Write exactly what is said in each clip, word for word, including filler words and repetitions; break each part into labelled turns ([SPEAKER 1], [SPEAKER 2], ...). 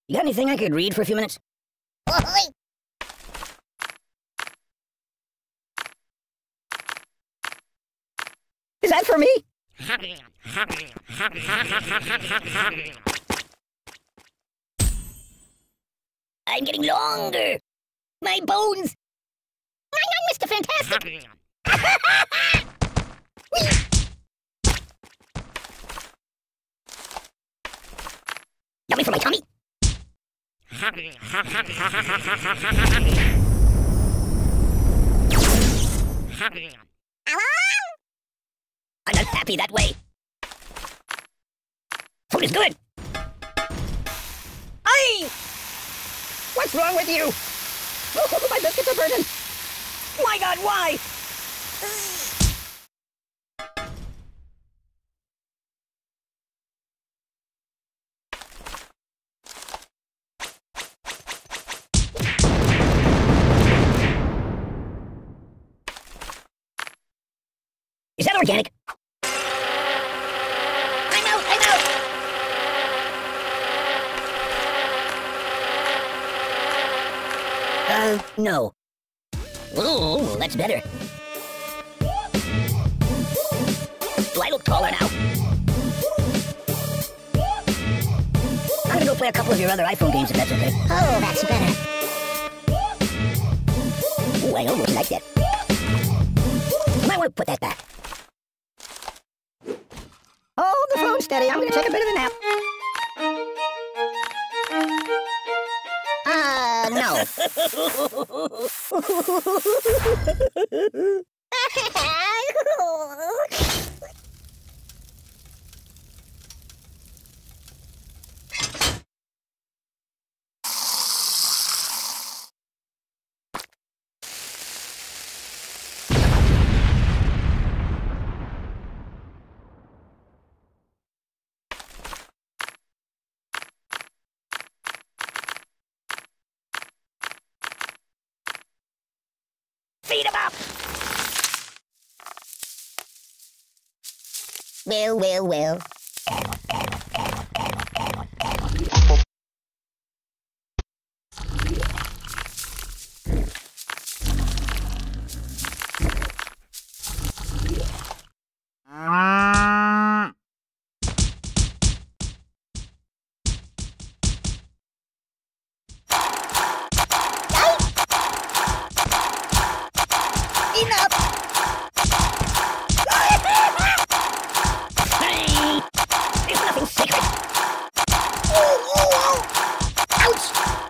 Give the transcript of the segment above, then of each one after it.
[SPEAKER 1] You got anything I could read for a few minutes? Is that for me? I'm getting longer. My bones. I'm Mister Fantastic. Yummy for my tummy. I'm not happy that way. Food is good. Aye! What's wrong with you? Oh, my biscuits are burning. My God, why? Is that organic? I'm out, I'm out! Uh, no. Ooh, that's better. Do I look taller now? I'm gonna go play a couple of your other iPhone games if that's okay.
[SPEAKER 2] Oh, that's better.
[SPEAKER 1] Ooh, I almost like that. I might want to put that back. Hold the phone steady. I'm gonna take a bit of a nap. Uh, no. Feed him up!
[SPEAKER 2] Well, well, well.
[SPEAKER 1] Enough! Hey! There's nothing sacred! Ooh, ooh, ooh. Ouch!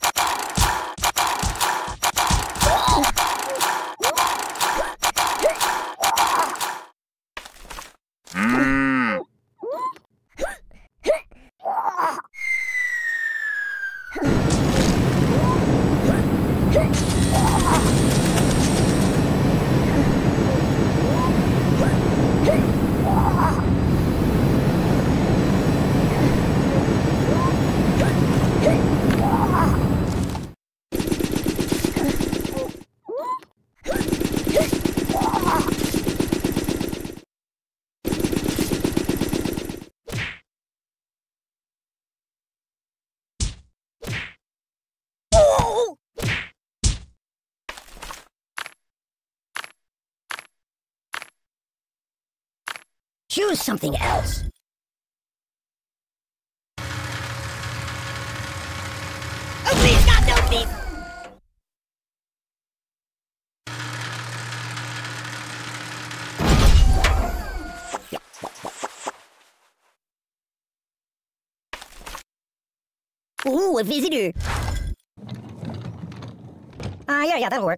[SPEAKER 1] Choose something else. Oh, please, God, no, please! Ooh, a visitor. Ah, uh, yeah, yeah, that'll work.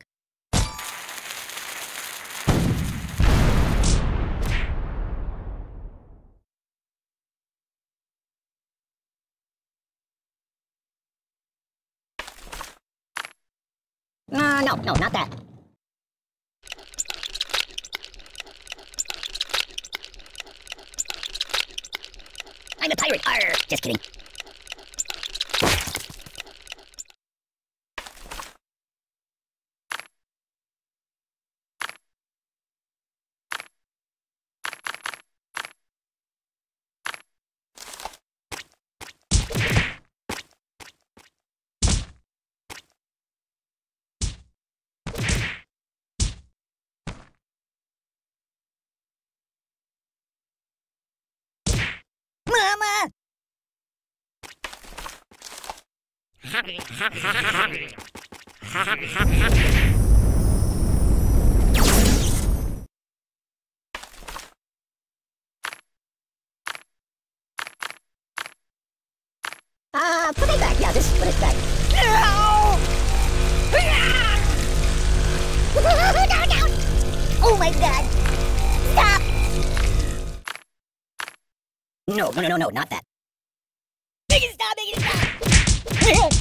[SPEAKER 1] Uh, no, no, not that. I'm a pirate, arr! Just kidding. Mama! Ah, uh, put it back. Yeah, just put it back. No! Down, down! Oh my God! Stop! No, no, no, no, no, not that. Make it stop! Make it stop!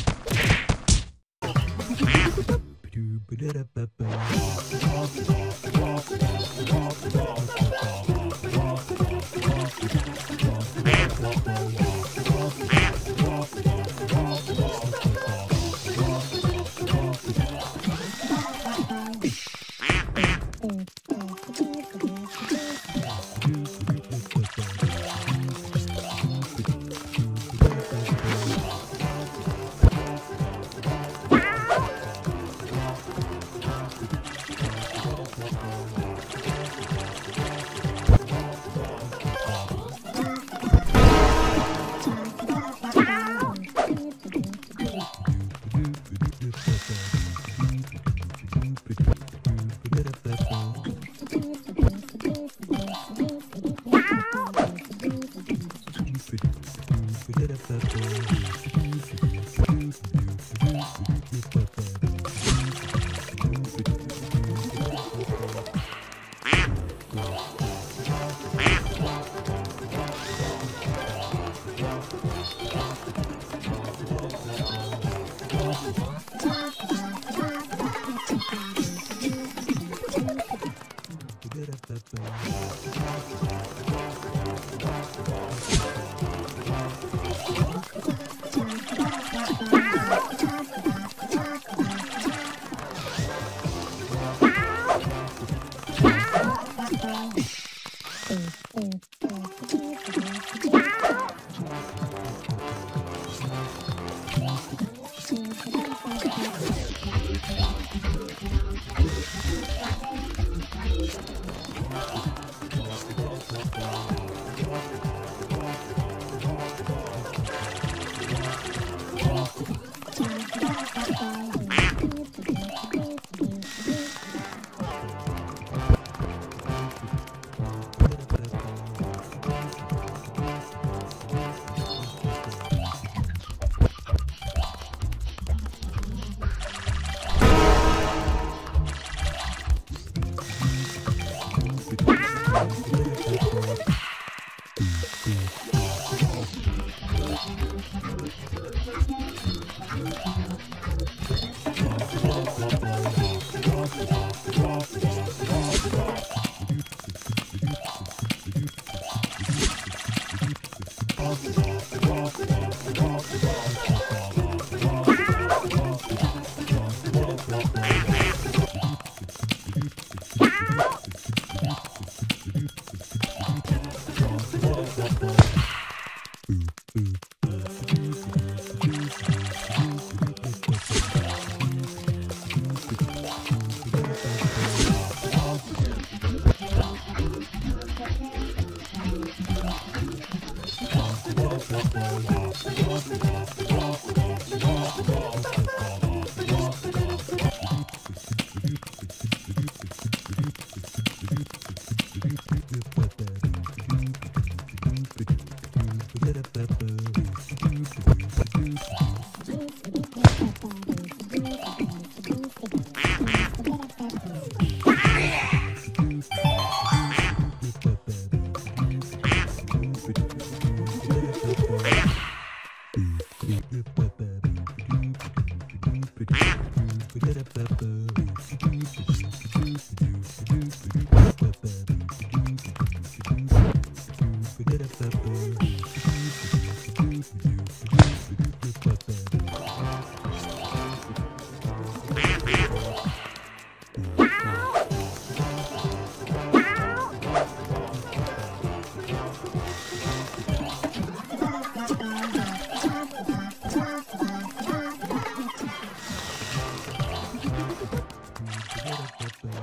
[SPEAKER 3] Bye.